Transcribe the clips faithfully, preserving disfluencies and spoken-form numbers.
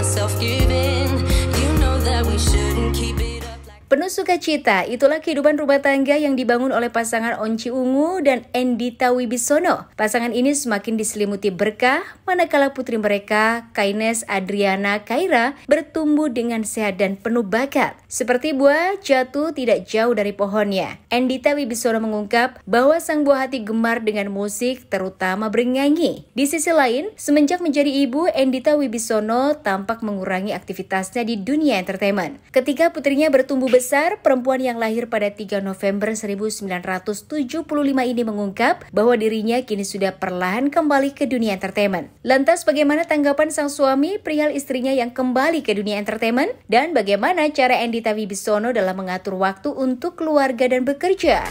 myself giving. You know that we shouldn't keep it up like... Penuh sukacita, itulah kehidupan rumah tangga yang dibangun oleh pasangan Onci Ungu dan Endita Wibisono. Pasangan ini semakin diselimuti berkah, manakala putri mereka, Kaines Adriana Kaira, bertumbuh dengan sehat dan penuh bakat. Seperti buah jatuh tidak jauh dari pohonnya. Endita Wibisono mengungkap bahwa sang buah hati gemar dengan musik, terutama bernyanyi. Di sisi lain, semenjak menjadi ibu, Endita Wibisono tampak mengurangi aktivitasnya di dunia entertainment. Ketika putrinya bertumbuh besar, Besar, perempuan yang lahir pada tiga November seribu sembilan ratus tujuh puluh lima ini mengungkap bahwa dirinya kini sudah perlahan kembali ke dunia entertainment. Lantas bagaimana tanggapan sang suami perihal istrinya yang kembali ke dunia entertainment? Dan bagaimana cara Endita Wibisono dalam mengatur waktu untuk keluarga dan bekerja?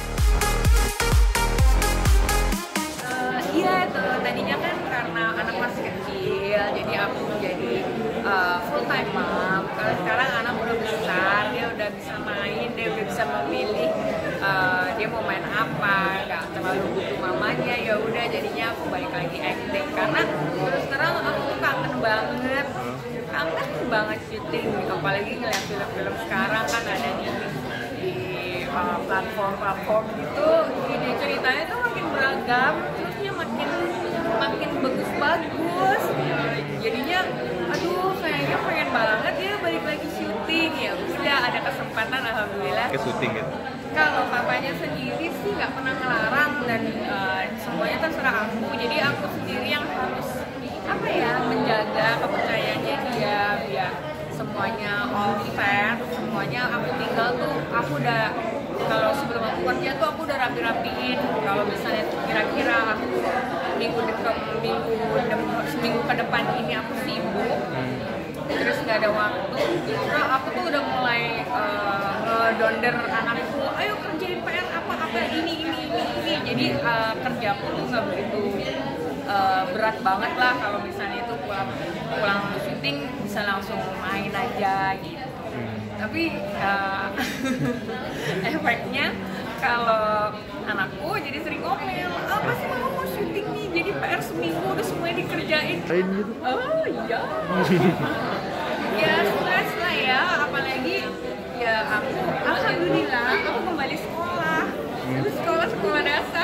Uh, iya tuh, tadinya kan karena anak masih kecil, jadi aku menjadi uh, full time mom. Kalau sekarang anak udah besar, dia udah bisa main, dia udah bisa memilih uh, dia mau main apa, nggak terlalu butuh mamanya. Ya udah, jadinya aku balik lagi acting karena terus terang aku tuh kangen banget, kangen banget syuting, apalagi ngeliat film-film sekarang kan ada di di uh, platform-platform gitu, ide ceritanya tuh makin beragam, terusnya makin makin bagus-bagus, jadinya aduh kayaknya pengen banget ya balik lagi syuting. Ya udah, ada kesempatan alhamdulillah ke syuting gitu. Kalau papanya sendiri sih nggak pernah ngelarang dan uh, semuanya terserah aku, jadi aku sendiri yang harus apa ya menjaga kepercayaannya dia biar semuanya all fair, semuanya aku tinggal tuh aku udah, kalau sebelum aku kerja tuh aku udah rapi-rapiin kalau misalnya kira-kira aku minggu depan minggu seminggu ke depan ini aku sibuk terus nggak ada waktu, nah aku tuh udah mulai uh, ngedonder anakku, ayo kerjain P R apa apa ini ini ini ini, jadi uh, kerjaku tuh nggak begitu uh, berat banget lah kalau misalnya itu pulang pulang syuting bisa langsung main aja gitu. Tapi uh, efeknya kalau anakku jadi sering ngomel, apa sih mama mau syuting nih, jadi P R seminggu udah semuanya dikerjain. Oh iya. Ya stres lah ya, apalagi ya aku alhamdulillah aku kembali sekolah, terus sekolah sekolah dasar.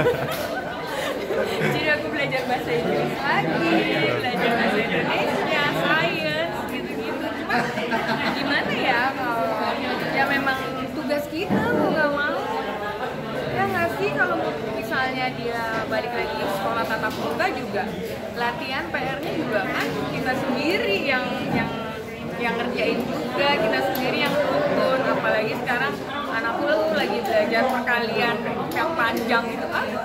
Jadi aku belajar bahasa Inggris lagi, belajar bahasa Indonesia, sains, gitu-gitu. Cuma gimana ya, kalau ya memang tugas kita mau nggak mau. Ya nggak sih, kalau misalnya dia balik lagi sekolah tatap muka juga, latihan P R-nya juga kan kita sendiri yang yang yang ngerjain juga, kita sendiri yang tuntun. Apalagi sekarang anakku lagi belajar perkalian yang panjang gitu, aduh.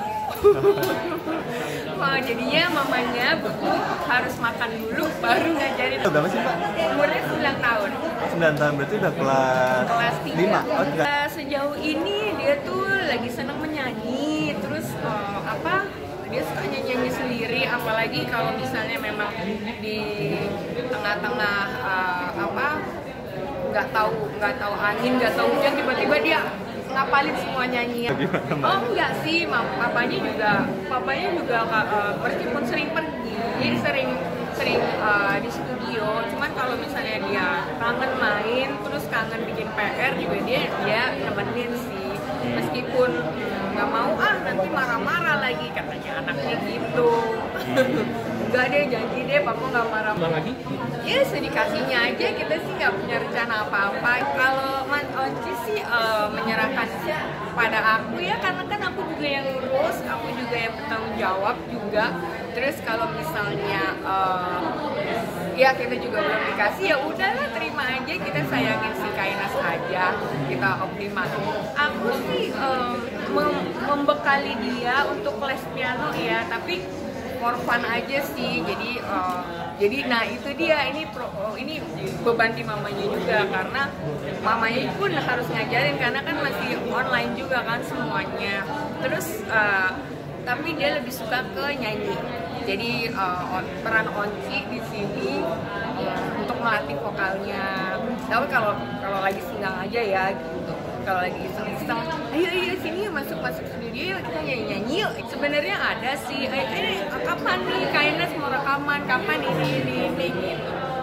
Wah, jadinya mamanya butuh harus makan dulu baru ngajarin. Berapa sih Pak? Umurnya sembilan tahun. sembilan tahun berarti udah kelas Kelas tiga. lima. Oh, tiga. Sejauh ini dia tuh lagi senang menyanyi, terus uh, apa? Dia suka nyanyi sendiri, apalagi kalau misalnya memang di tengah-tengah uh, apa? nggak tahu nggak tahu angin, nggak tahu hujan, tiba-tiba dia ngapalin semua nyanyian. Oh enggak sih, papanya juga, papanya juga uh, meskipun sering pergi, jadi sering sering uh, di studio. Cuman kalau misalnya dia kangen main, terus kangen bikin P R juga dia dia nemenin sih. Meskipun nggak mau ah nanti marah-marah lagi katanya anaknya gitu. Enggak deh, janji deh papa nggak marah lagi. Ya sedikasinya aja, kita sih nggak punya rencana apa-apa. Kalau Mas Onci sih uh, menyerahkan pada aku ya, karena kan aku juga yang ngurus, aku juga yang bertanggung jawab juga. Terus kalau misalnya uh, ya kita juga belum dikasih, ya udahlah terima aja, kita sayangin si Kainas aja, kita optimalin. Aku sih um, mem- membekali dia untuk les piano ya, tapi for fun aja sih. Jadi uh, jadi nah itu dia, ini pro, ini beban di mamanya juga, karena mamanya pun harus ngajarin karena kan masih online juga kan semuanya. Terus uh, tapi dia lebih suka ke nyanyi. Jadi uh, peran Onci di sini uh, untuk melatih vokalnya. Tapi kalau kalau lagi senggang aja ya gitu. Kalau lagi iseng-iseng, ayo ayo sini masuk masuk studio kita nyanyi nyanyi yuk. Sebenarnya ada sih, eh, eh kapan nih Kainas mau rekaman, kapan ini ini ini gitu. Cuman ya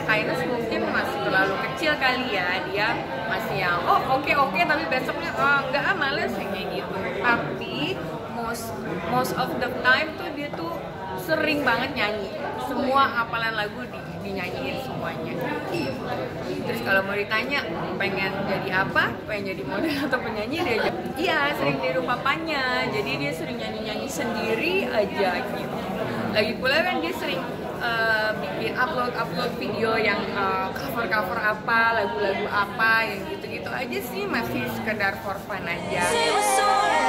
Kindness mungkin masih terlalu kecil kali ya, dia masih yang oh oke okay, oke okay, tapi besoknya oh enggak ah males kayak gitu. Tapi most most of the time tuh dia tuh sering banget nyanyi, semua hafalan lagu di, dinyanyiin semuanya. Terus kalau mau ditanya pengen jadi apa, pengen jadi model atau penyanyi, dia jawab iya sering niru papanya, jadi dia sering nyanyi-nyanyi sendiri aja gitu. Lagi pula kan dia sering uh, bikin upload-upload video yang uh, cover-cover apa, lagu-lagu apa, yang gitu-gitu aja sih, masih sekedar for fun aja.